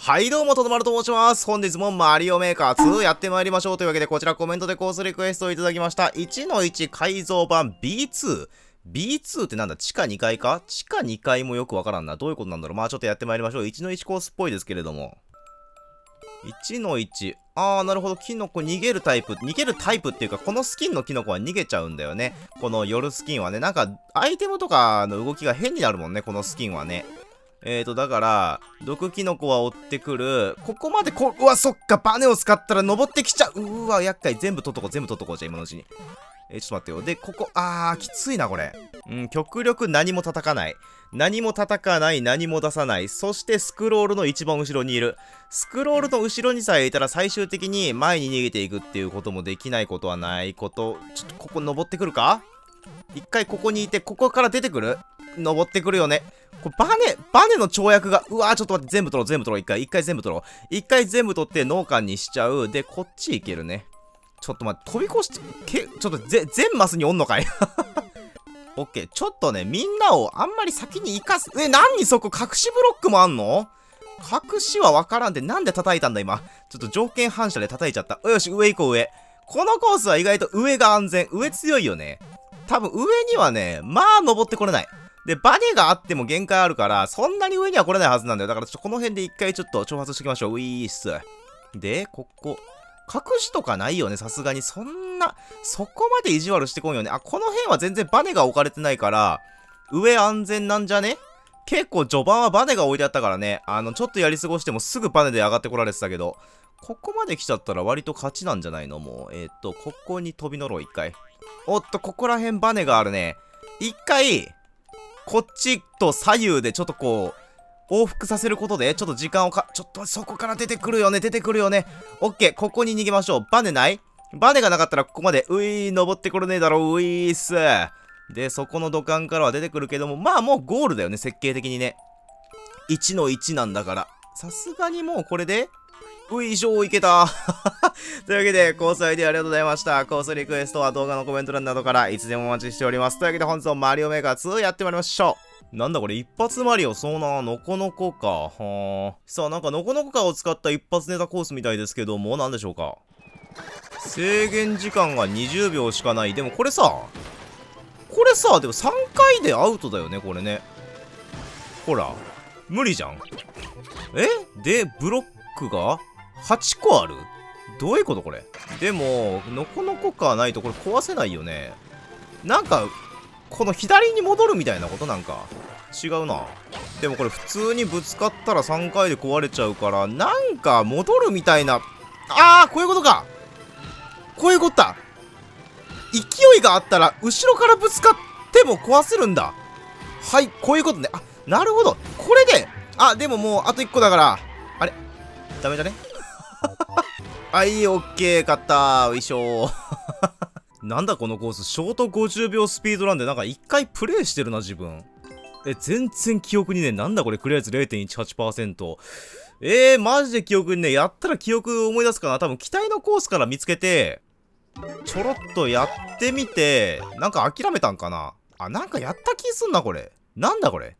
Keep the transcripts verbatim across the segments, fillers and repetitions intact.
はいどうも、とどまると申します。本日もマリオメーカーツーやってまいりましょう。というわけで、こちらコメントでコースリクエストをいただきました。いちのいち 改造版 ビーツー。ビーツー ってなんだ、地下にかいか地下にかいもよくわからんな。どういうことなんだろう。まあちょっとやってまいりましょう。いちのいちコースっぽいですけれども。いちのいち。あー、なるほど。キノコ逃げるタイプ。逃げるタイプっていうか、このスキンのキノコは逃げちゃうんだよね。この夜スキンはね。なんか、アイテムとかの動きが変になるもんね。このスキンはね。えーと、だから、毒キノコは追ってくる。ここまでこ、うわ、そっか、バネを使ったら登ってきちゃう。うわ、厄介。全部取っとこう、全部取っとこう、じゃあ今のうちに。えー、ちょっと待ってよ。で、ここ、あー、きついな、これ。うん、極力何も叩かない。何も叩かない、何も出さない。そしてスクロールの一番後ろにいる。スクロールの後ろにさえいたら最終的に前に逃げていくっていうこともできないことはないこと。ちょっとここ登ってくるか？一回ここにいて、ここから出てくる？登ってくるよね。これバネ、バネの跳躍が、うわーちょっと待って、全部取ろう、全部取ろう、一回、一回全部取ろう。一回全部取って農家にしちゃう。で、こっち行けるね。ちょっと待って、飛び越して、け、ちょっとぜ、全マスにおんのかいオッケー。ちょっとね、みんなをあんまり先に行かす。え、何そこ隠しブロックもあんの？隠しはわからんで、なんで叩いたんだ今。ちょっと条件反射で叩いちゃった。よし、上行こう、上。このコースは意外と上が安全。上強いよね。多分上にはね、まあ登ってこれない。で、バネがあっても限界あるから、そんなに上には来れないはずなんだよ。だからちょっとこの辺で一回ちょっと挑発しておきましょう。ウィース。で、ここ。隠しとかないよね、さすがに。そんな、そこまで意地悪してこんよね。あ、この辺は全然バネが置かれてないから、上安全なんじゃね？結構序盤はバネが置いてあったからね。あの、ちょっとやり過ごしてもすぐバネで上がってこられてたけど、ここまで来ちゃったら割と勝ちなんじゃないの？もう、えー、っと、ここに飛び乗ろう、一回。おっと、ここら辺バネがあるね。一回、こっちと左右でちょっとこう、往復させることで、ちょっと時間をか、ちょっとそこから出てくるよね、出てくるよね。オッケー、ここに逃げましょう。バネない？バネがなかったらここまで、ういー、登ってこれねえだろ、ういーっす。で、そこの土管からは出てくるけども、まあもうゴールだよね、設計的にね。いちのいちなんだから。さすがにもうこれで、ういしょーいけたというわけで、コースアイディアありがとうございました。コースリクエストは動画のコメント欄などからいつでもお待ちしております。というわけで本日もマリオメーカーツーやってまいりましょう。なんだこれ、一発マリオ、そうな、ノコノコか。はー。さあ、なんかノコノコカを使った一発ネタコースみたいですけども、なんでしょうか。制限時間がにじゅうびょうしかない。でもこれさ、これさ、でもさんかいでアウトだよね、これね。ほら、無理じゃん。え？で、ブロックがはちこある？どういうことこれ？でも、ノコノコカないとこれ壊せないよね。なんか、この左に戻るみたいなことなんか。違うな。でもこれ普通にぶつかったらさんかいで壊れちゃうから、なんか戻るみたいな。あー、こういうことか。こういうことだ。勢いがあったら、後ろからぶつかっても壊せるんだ。はい、こういうことね。あ、なるほど。これで、あ、でももうあといっこだから。あれ？ダメだね。はい、オッケー、勝ったー。よいしょー。なんだこのコース、ショートごじゅうびょうスピードランでなんかいっかいプレイしてるな、自分。え、全然記憶にね、なんだこれ、クリア率 れいてんいちはちパーセント。えー、マジで記憶にね、やったら記憶思い出すかな。多分、機体のコースから見つけて、ちょろっとやってみて、なんか諦めたんかな。あ、なんかやった気すんな、これ。なんだこれ。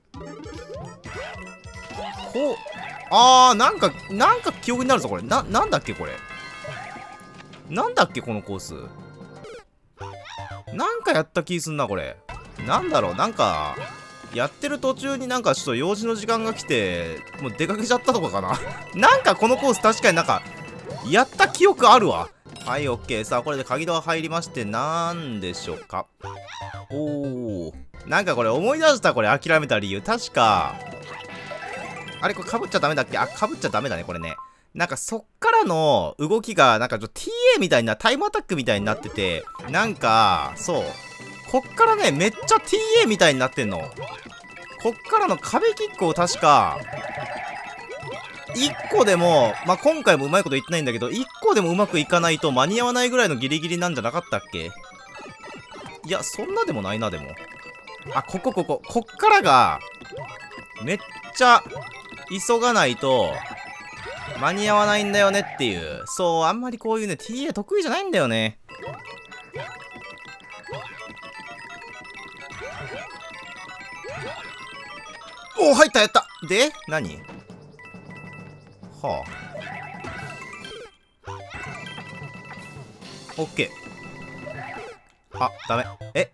こう、あー、なんか、なんか記憶になるぞ、これ。な、なんだっけ、これ。なんだっけ、このコース。なんかやった気すんな、これ。なんだろう、なんか、やってる途中になんかちょっと用事の時間が来て、もう出かけちゃったとかかな。なんかこのコース確かになんか、やった記憶あるわ。はい、オッケー。さあ、これで鍵ドア入りまして、なんでしょうか。おー。なんかこれ思い出した、これ諦めた理由。確か、あれこれ被っちゃダメだっけ？あ、被っちゃダメだね、これね。なんかそっからの動きが、なんかちょっと ティーエー みたいな、タイムアタックみたいになってて、なんか、そう。こっからね、めっちゃ ティーエー みたいになってんの。こっからの壁キックを確か、いっこでも、まあ、今回もうまいこと言ってないんだけど、いっこでもうまくいかないと間に合わないぐらいのギリギリなんじゃなかったっけ？いや、そんなでもないな、でも。あ、ここここ。こっからが、めっちゃ、急がないと、間に合わないんだよねっていう。そう、あんまりこういうね、ティーエー 得意じゃないんだよね。おお、入った、やった。で、何？ はあ。オッケー。あ、ダメ。え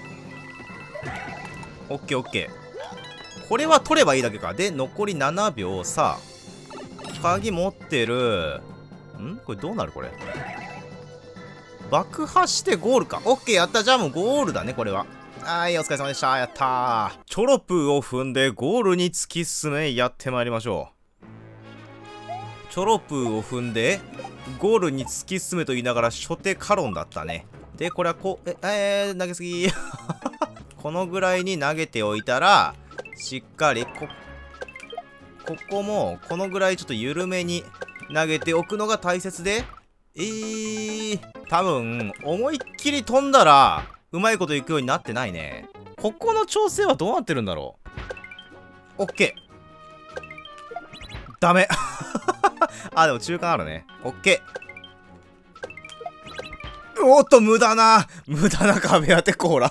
オッケーオッケー。これは取ればいいだけか。で、残りななびょう。さあ、鍵持ってる。んこれどうなるこれ。爆破してゴールか。オッケー、やった。じゃあもうゴールだね、これは。はい、お疲れ様でした。やったー。チョロプーを踏んでゴールに突き進め、やってまいりましょう。チョロプーを踏んでゴールに突き進めと言いながら初手カロンだったね。で、これはこう、え、えー、投げすぎ。このぐらいに投げておいたら、しっかり、こ、ここも、このぐらいちょっと緩めに投げておくのが大切で、えー、多分、思いっきり飛んだら、うまいこといくようになってないね。ここの調整はどうなってるんだろう。オッケー。ダメ。あ、でも中間あるね。オッケー。おっと、無駄な、無駄な壁当てコーラ。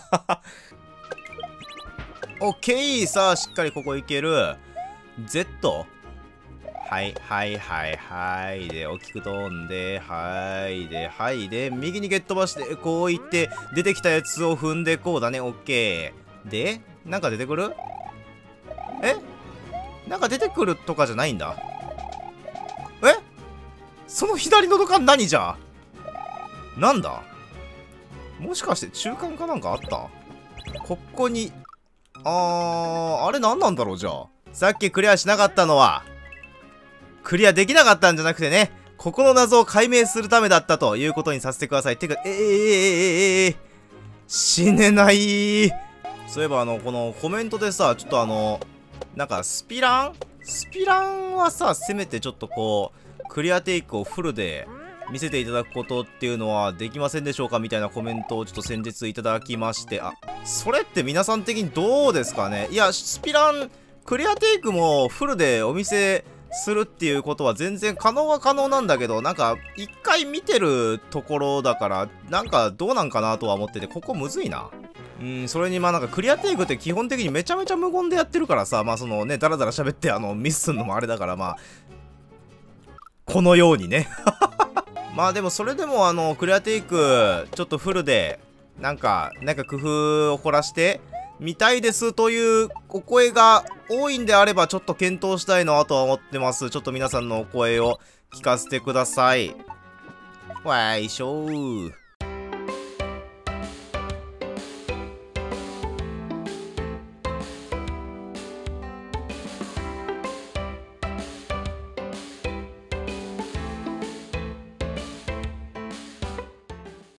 オッケー。さあ、しっかりここいける。Z。はいはいはいはいで大きく飛んではいではいで右に蹴っ飛ばしてこういって出てきたやつを踏んでこうだね。オッケーでなんか出てくる。えなんか出てくるとかじゃないんだ。えその左の土管何じゃなんだもしかして中間かなんかあった。ここにあーあれ何なんだろう。じゃあさっきクリアしなかったのはクリアできなかったんじゃなくてね、ここの謎を解明するためだったということにさせてください。てか、えー、えー、えー、えー、死ねないそういえばあの、このコメントでさ、ちょっとあの、なんかスピランスピランはさ、せめてちょっとこう、クリアテイクをフルで見せていただくことっていうのはできませんでしょうかみたいなコメントをちょっと先日いただきまして、あ、それって皆さん的にどうですかね。いや、スピラン、クリアテイクもフルでお見せするっていうことは全然可能は可能なんだけど、なんか一回見てるところだからなんかどうなんかなとは思ってて、ここむずいな。うん、それにまあなんかクリアテイクって基本的にめちゃめちゃ無言でやってるからさ、まあそのねダラダラ喋ってあのミスすんのもあれだから、まあこのようにねまあでもそれでもあのクリアテイクちょっとフルでなんかなんか工夫を凝らして見たいですというお声が多いんであればちょっと検討したいなとは思ってます。ちょっと皆さんのお声を聞かせてください。わーいしょー。